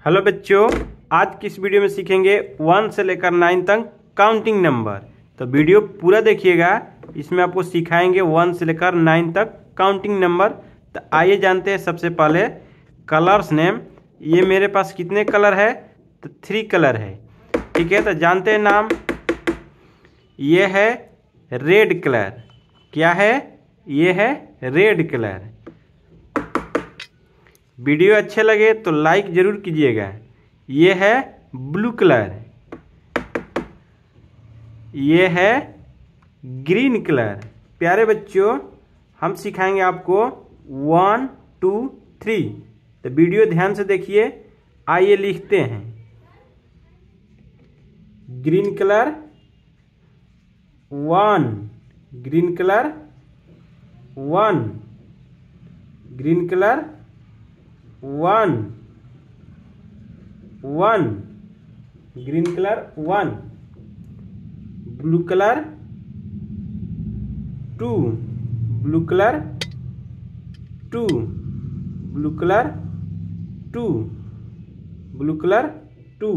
Hello बच्चों, आज की इस वीडियो में सीखेंगे 1 से लेकर 9 तक काउंटिंग नंबर। तो वीडियो पूरा देखिएगा, इसमें आपको सिखाएंगे 1 से लेकर 9 तक काउंटिंग नंबर। तो आइए जानते हैं सबसे पहले कलर्स नेम। ये मेरे पास कितने कलर है? तो 3 कलर है। ठीक है, तो जानते हैं नाम। ये है रेड कलर। क्या है? ये है रेड कलर। वीडियो अच्छे लगे तो लाइक जरूर कीजिएगा। ये है ब्लू कलर। ये है ग्रीन कलर। प्यारे बच्चों, हम सिखाएंगे आपको 1, 2, 3। तो वीडियो ध्यान से देखिए। आइए लिखते हैं। Green colour 1, green colour 1, green colour 1, 1, green colour 1, blue colour 2, blue colour 2, blue colour 2, blue colour 2,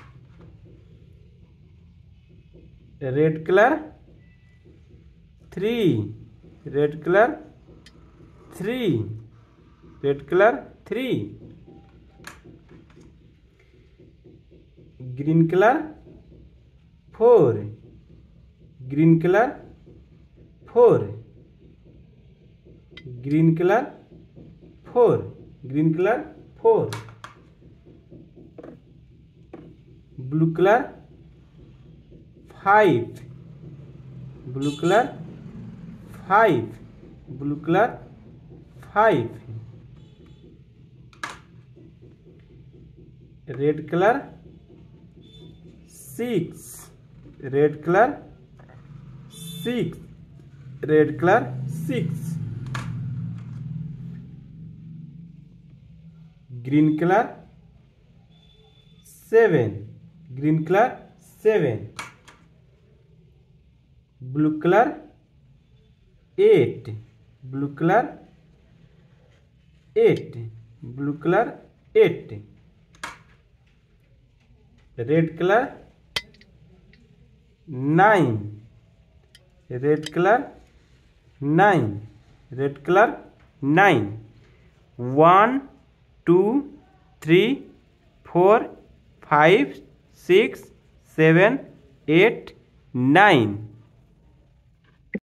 red colour 3, red colour 3, red colour 3, green colour 4, green colour 4, green colour 4, green colour 4, blue colour 5, blue colour 5, blue colour 5, red colour 6, red colour 6, red colour 6, green colour 7, green colour 7, blue colour 8, blue colour 8, blue colour 8, red colour 9, red colour 9, red colour 9, 1, 2, 3, 4, 5, 6, 7, 8, 9।